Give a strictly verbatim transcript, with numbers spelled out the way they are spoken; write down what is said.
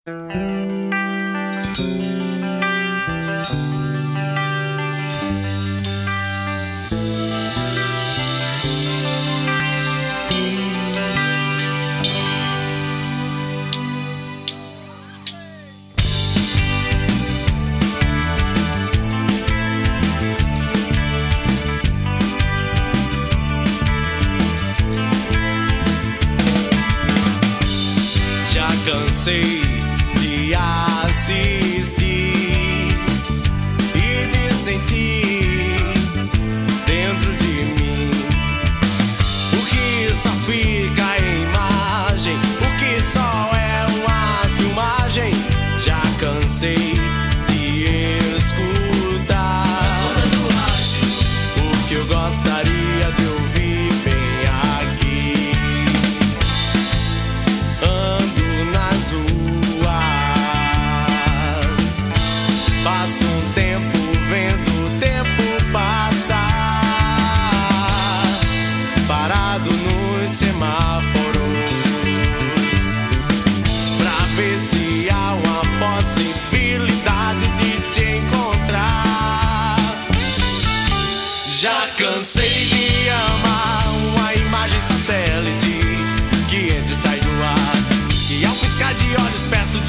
Cansei de assistir e de sentir dentro de mim o que só fica em imagem, o que só é uma filmagem. Já cansei de escutar o que eu gostaria de ouvir bem aqui. Ruas, passo um tempo vendo o tempo passar, parado nos semáforos, pra ver se há uma possibilidade de te encontrar. Já cansei de amar uma imagem satélite que entra e sai do ar, e ao piscar de olhos perto de